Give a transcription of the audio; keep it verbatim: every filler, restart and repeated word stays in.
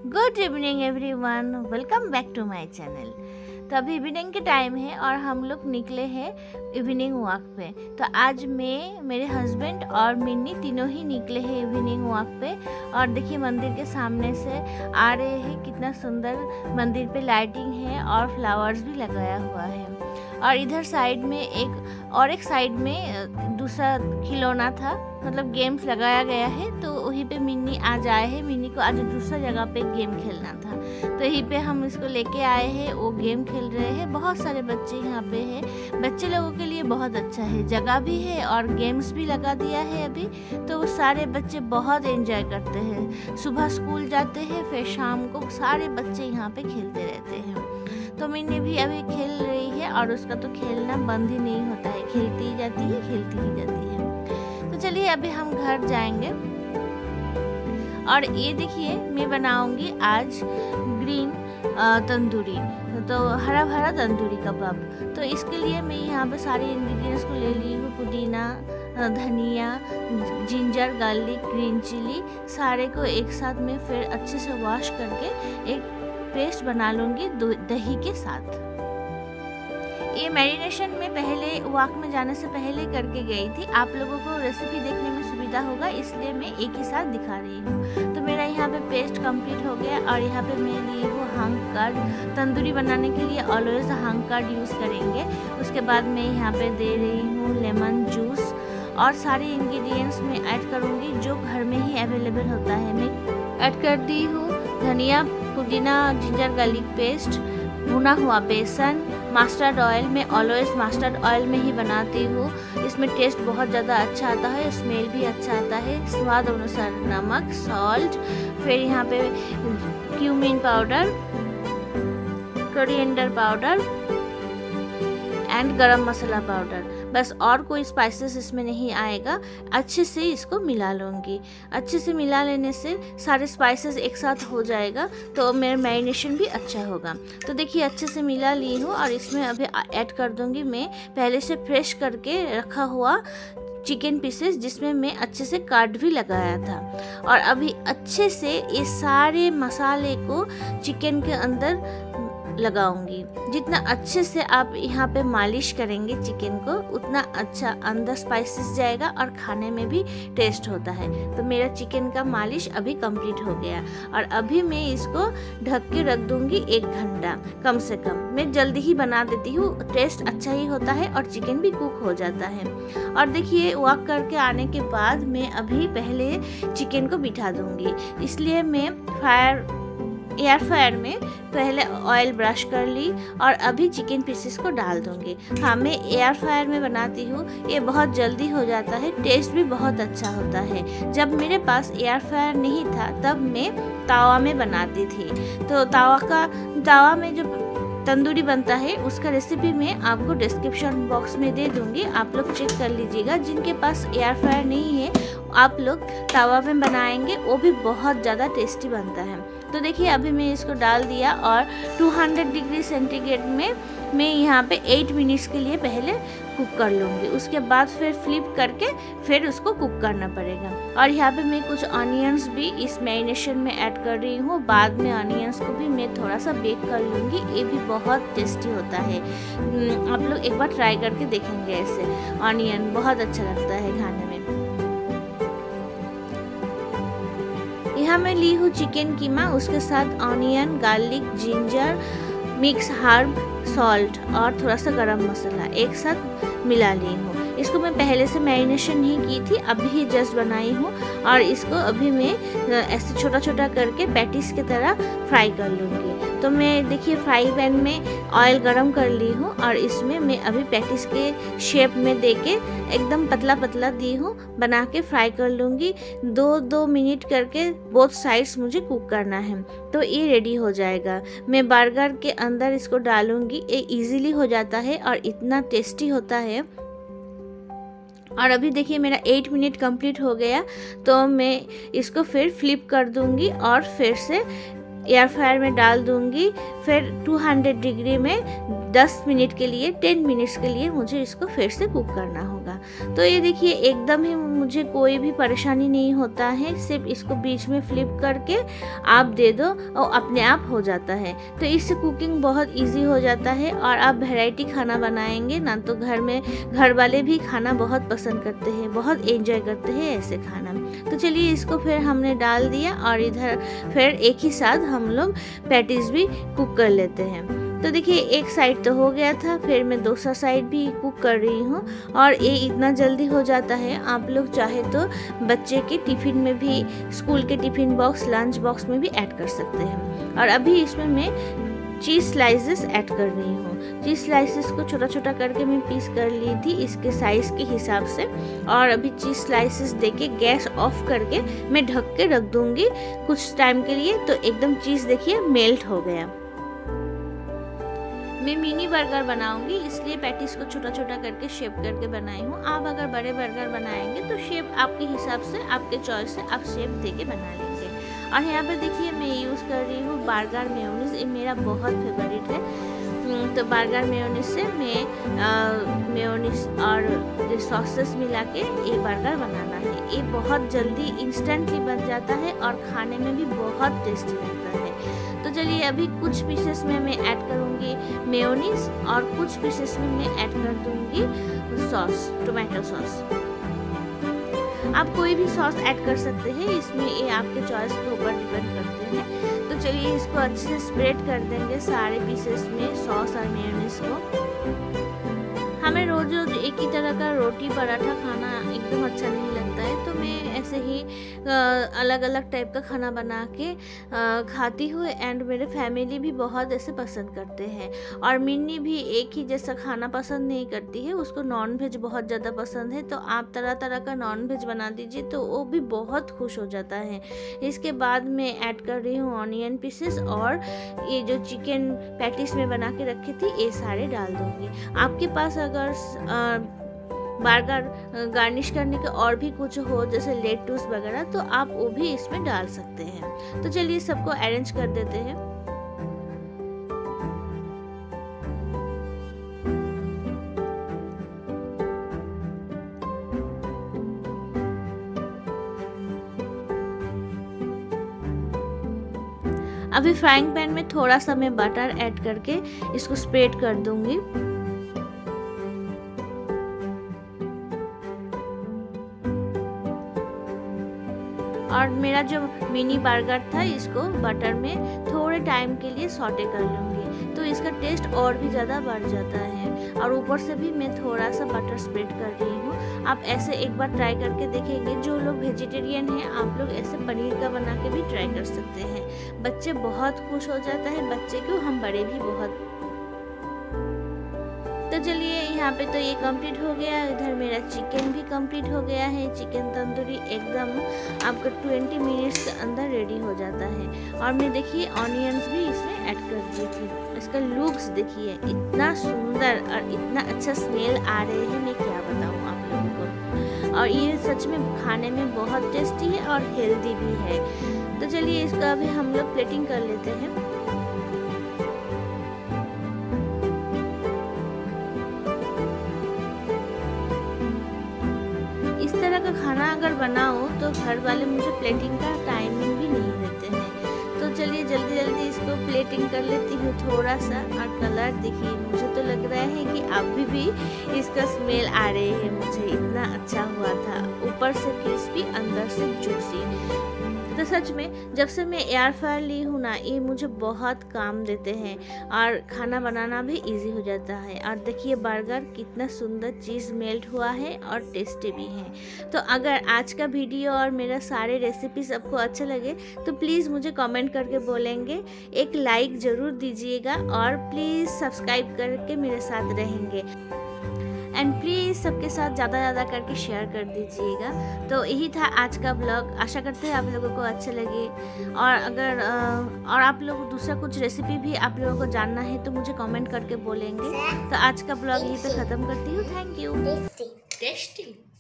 Good evening everyone, welcome back to my channel. तो अभी evening के टाइम है और हम लोग निकले हैं इवनिंग वॉक पे। तो आज मैं, मेरे हस्बैंड और मिन्नी तीनों ही निकले हैं इवनिंग वॉक पे। और देखिए मंदिर के सामने से आ रहे हैं, कितना सुंदर मंदिर पे लाइटिंग है और फ्लावर्स भी लगाया हुआ है। और इधर साइड में एक और एक साइड में दूसरा खिलौना था, मतलब गेम्स लगाया गया है। तो वहीं पे मिन्नी आज आए हैं, मिन्नी को आज दूसरा जगह पे गेम खेलना था, तो यहीं पे हम इसको लेके आए हैं। वो गेम खेल रहे हैं, बहुत सारे बच्चे यहाँ पे हैं। बच्चे लोगों के लिए बहुत अच्छा है, जगह भी है और गेम्स भी लगा दिया है अभी। तो वो सारे बच्चे बहुत एंजॉय करते हैं, सुबह स्कूल जाते हैं, फिर शाम को सारे बच्चे यहाँ पे खेलते रहते हैं। तो मिन्नी भी अभी खेल रही है और उसका तो खेलना बंद ही नहीं होता है, खेलती ही जाती है, खेलती ही जाती है। तो चलिए अभी हम घर जाएंगे। और ये देखिए मैं बनाऊंगी आज ग्रीन तंदूरी, तो हरा भरा तंदूरी कबाब। तो इसके लिए मैं यहाँ पे सारे इंग्रेडिएंट्स को ले ली हूँ। पुदीना, धनिया, जिंजर, गार्लिक, ग्रीन चिली, सारे को एक साथ में फिर अच्छे से वॉश करके एक पेस्ट बना लूँगी दही के साथ। ये मैरिनेशन में पहले वॉक में जाने से पहले करके गई थी। आप लोगों को रेसिपी देखने में सुविधा होगा, इसलिए मैं एक ही साथ दिखा रही हूँ। तो मेरा यहाँ पे पेस्ट कंप्लीट हो गया। और यहाँ पे मैं ली हूँ हंग कर्ड। तंदूरी बनाने के लिए ऑलवेज हंग कर्ड यूज़ करेंगे। उसके बाद मैं यहाँ पे दे रही हूँ लेमन जूस और सारे इंग्रेडिएंट्स में ऐड करूँगी जो घर में ही अवेलेबल होता है। मैं ऐड कर दी हूँ धनिया, पुदीना, जिंजर गार्लिक पेस्ट, भुना हुआ बेसन, मस्टर्ड ऑयल। मैं ऑलवेज मस्टर्ड ऑयल में ही बनाती हूँ, इसमें टेस्ट बहुत ज़्यादा अच्छा आता है, स्मेल भी अच्छा आता है। स्वाद अनुसार नमक, सॉल्ट, फिर यहाँ पे cumin powder, coriander powder and garam masala powder, बस और कोई स्पाइसेस इसमें नहीं आएगा। अच्छे से इसको मिला लूँगी। अच्छे से मिला लेने से सारे स्पाइसेस एक साथ हो जाएगा, तो मेरा मैरिनेशन भी अच्छा होगा। तो देखिए अच्छे से मिला ली हूँ और इसमें अभी ऐड कर दूँगी मैं पहले से फ्रेश करके रखा हुआ चिकन पीसेस, जिसमें मैं अच्छे से काट भी लगाया था। और अभी अच्छे से ये सारे मसाले को चिकन के अंदर लगाऊंगी। जितना अच्छे से आप यहाँ पे मालिश करेंगे चिकन को, उतना अच्छा अंदर स्पाइसेस जाएगा और खाने में भी टेस्ट होता है। तो मेरा चिकन का मालिश अभी कंप्लीट हो गया और अभी मैं इसको ढक के रख दूंगी एक घंटा कम से कम। मैं जल्दी ही बना देती हूँ, टेस्ट अच्छा ही होता है और चिकन भी कुक हो जाता है। और देखिए वॉक करके आने के बाद मैं अभी पहले चिकन को बिठा दूंगी, इसलिए मैं फायर एयर फ्रायर में पहले ऑयल ब्रश कर ली और अभी चिकन पीसेस को डाल दूंगी। हाँ, मैं एयर फ्रायर में बनाती हूँ, ये बहुत जल्दी हो जाता है, टेस्ट भी बहुत अच्छा होता है। जब मेरे पास एयर फ्रायर नहीं था तब मैं तावा में बनाती थी। तो तावा का तावा में जो तंदूरी बनता है उसका रेसिपी मैं आपको डिस्क्रिप्शन बॉक्स में दे दूंगी, आप लोग चेक कर लीजिएगा। जिनके पास एयर फ्रायर नहीं है आप लोग तावा में बनाएंगे, वो भी बहुत ज़्यादा टेस्टी बनता है। तो देखिए अभी मैं इसको डाल दिया और दो सौ डिग्री सेंटीग्रेड में मैं यहाँ पे आठ मिनट्स के लिए पहले कुक कर लूँगी। उसके बाद फिर फ्लिप करके फिर उसको कुक करना पड़ेगा। और यहाँ पे मैं कुछ ऑनियंस भी इस मैरिनेशन में ऐड कर रही हूँ। बाद में ऑनियंस को भी मैं थोड़ा सा बेक कर लूँगी, ये भी बहुत टेस्टी होता है। आप लोग एक बार ट्राई करके देखेंगे, ऐसे ऑनियन बहुत अच्छा लगता है खाने में। यहाँ मैं ली हूँ चिकन कीमा, उसके साथ onion, garlic, ginger, mix herb, salt और थोड़ा सा गरम मसाला एक साथ मिला ली हूँ। इसको मैं पहले से मैरिनेशन नहीं की थी, अभी ही जस्ट बनाई हूँ। और इसको अभी मैं ऐसे छोटा छोटा करके पैटीज की तरह फ्राई कर लूँगी। तो मैं देखिए फ्राई पैन में ऑयल गरम कर ली हूँ और इसमें मैं अभी पैटीज के शेप में देके एकदम पतला पतला दी हूँ, बना के फ्राई कर लूँगी। दो दो मिनट करके बोथ साइड्स मुझे कुक करना है, तो ये रेडी हो जाएगा। मैं बर्गर के अंदर इसको डालूँगी, ये इजीली हो जाता है और इतना टेस्टी होता है। और अभी देखिए मेरा आठ मिनट कंप्लीट हो गया, तो मैं इसको फिर फ्लिप कर दूंगी और फिर से एयर फ्रायर में डाल दूंगी। फिर दो सौ डिग्री में दस मिनट के लिए, दस मिनट्स के लिए मुझे इसको फिर से कुक करना होगा। होगा। तो ये देखिए एकदम ही मुझे कोई भी परेशानी नहीं होता है, सिर्फ इसको बीच में फ्लिप करके आप दे दो और अपने आप हो जाता है। तो इससे कुकिंग बहुत इजी हो जाता है और आप वैरायटी खाना बनाएंगे ना तो घर में घर वाले भी खाना बहुत पसंद करते हैं, बहुत एंजॉय करते हैं ऐसे खाना। तो चलिए इसको फिर हमने डाल दिया और इधर फिर एक ही साथ हम लोग पैटीज भी कुक कर लेते हैं। तो देखिए एक साइड तो हो गया था, फिर मैं दूसरा साइड भी कुक कर रही हूँ और ये इतना जल्दी हो जाता है। आप लोग चाहे तो बच्चे के टिफ़िन में भी, स्कूल के टिफ़िन बॉक्स, लंच बॉक्स में भी ऐड कर सकते हैं। और अभी इसमें मैं चीज़ स्लाइसेस ऐड कर रही हूँ। चीज़ स्लाइसेस को छोटा छोटा करके मैं पीस कर ली थी इसके साइज़ के हिसाब से। और अभी चीज़ स्लाइसेस देके गैस ऑफ करके मैं ढक के रख दूँगी कुछ टाइम के लिए। तो एकदम चीज़ देखिए मेल्ट हो गया। मैं मिनी बर्गर बनाऊंगी इसलिए पैटीज को छोटा छोटा करके शेप करके बनाई हूँ। आप अगर बड़े बर्गर बनाएंगे तो शेप आपके हिसाब से, आपके चॉइस से आप शेप देके बना लेंगे। और यहाँ पे देखिए मैं यूज़ कर रही हूँ बर्गर मेयोनीज, ये मेरा बहुत फेवरेट है। तो बर्गर मेयोनीज से मैं मेयोनीज और सॉसेस मिला के ये बर्गर बनाना है। ये बहुत जल्दी इंस्टेंटली बन जाता है और खाने में भी बहुत टेस्टी लगता है। तो चलिए अभी कुछ पीसेस में मैं ऐड करूँगी मेयोनीज और कुछ पीसेस में मैं ऐड कर दूँगी सॉस, टोमेटो सॉस। आप कोई भी सॉस ऐड कर सकते हैं, इसमें ये आपके चॉइस के ऊपर डिपेंड करते हैं। तो चलिए इसको अच्छे से स्प्रेड कर देंगे सारे पीसेस में सॉस और मेयोनीज को। हमें रोज रोज एक ही तरह का रोटी पराठा खाना एकदम अच्छा नहीं लगता है, तो मैं ऐसे ही अलग अलग टाइप का खाना बना के आ, खाती हूँ। एंड मेरे फैमिली भी बहुत ऐसे पसंद करते हैं। और मिन्नी भी एक ही जैसा खाना पसंद नहीं करती है, उसको नॉन वेज बहुत ज़्यादा पसंद है। तो आप तरह तरह का नॉन वेज बना दीजिए तो वो भी बहुत खुश हो जाता है। इसके बाद मैं ऐड कर रही हूँ ऑनियन पीसेस और ये जो चिकन पैटीज में बना के रखी थी ये सारे डाल दूँगी। आपके पास अगर बर्गर गार्निश करने के और भी कुछ हो जैसे लेटूस वगैरह तो आप वो भी इसमें डाल सकते हैं। तो चलिए सबको अरेंज कर देते हैं। अभी फ्राइंग पैन में थोड़ा सा मैं बटर ऐड करके इसको स्प्रेड कर दूंगी। और मेरा जो मिनी बर्गर था इसको बटर में थोड़े टाइम के लिए सॉटे कर लूँगी तो इसका टेस्ट और भी ज़्यादा बढ़ जाता है। और ऊपर से भी मैं थोड़ा सा बटर स्प्रेड कर रही हूँ। आप ऐसे एक बार ट्राई करके देखेंगे। जो लोग वेजिटेरियन हैं आप लोग ऐसे पनीर का बना के भी ट्राई कर सकते हैं। बच्चे बहुत खुश हो जाता है, बच्चे क्यों हम बड़े भी बहुत। तो चलिए यहाँ पे तो ये कंप्लीट हो गया। इधर मेरा चिकन भी कंप्लीट हो गया है। चिकन तंदूरी एकदम आपका ट्वेंटी मिनट्स के अंदर रेडी हो जाता है। और मैं देखिए ऑनियंस भी इसमें ऐड कर दी थी। इसका लुक्स देखिए इतना सुंदर और इतना अच्छा स्मेल आ रहे हैं, मैं क्या बताऊँ आप लोगों को। और ये सच में खाने में बहुत टेस्टी है और हेल्दी भी है। तो चलिए इसका अभी हम लोग प्लेटिंग कर लेते हैं। इस तरह का खाना अगर बनाओ तो घर वाले मुझे प्लेटिंग का टाइमिंग भी नहीं देते हैं। तो चलिए जल्दी जल्दी इसको प्लेटिंग कर लेती हूँ थोड़ा सा। और कलर देखिए, मुझे तो लग रहा है कि अभी भी इसका स्मेल आ रहे हैं मुझे, इतना अच्छा हुआ था। ऊपर से क्रिस्पी, अंदर से जूसी। तो सच में जब से मैं एयर फ्रायर ली हूँ ना, ये मुझे बहुत काम देते हैं और खाना बनाना भी इजी हो जाता है। और देखिए बर्गर कितना सुंदर चीज़ मेल्ट हुआ है और टेस्टी भी है। तो अगर आज का वीडियो और मेरा सारे रेसिपी सबको अच्छा लगे तो प्लीज़ मुझे कमेंट करके बोलेंगे, एक लाइक ज़रूर दीजिएगा और प्लीज़ सब्सक्राइब करके मेरे साथ रहेंगे। एंड प्लीज़ सबके साथ ज़्यादा ज़्यादा करके शेयर कर दीजिएगा। तो यही था आज का ब्लॉग। आशा करते हैं आप लोगों को अच्छा लगे। और अगर और आप लोग दूसरा कुछ रेसिपी भी आप लोगों को जानना है तो मुझे कमेंट करके बोलेंगे। तो आज का ब्लॉग यहीं पे ख़त्म करती हूँ। Thank you. टेस्टी।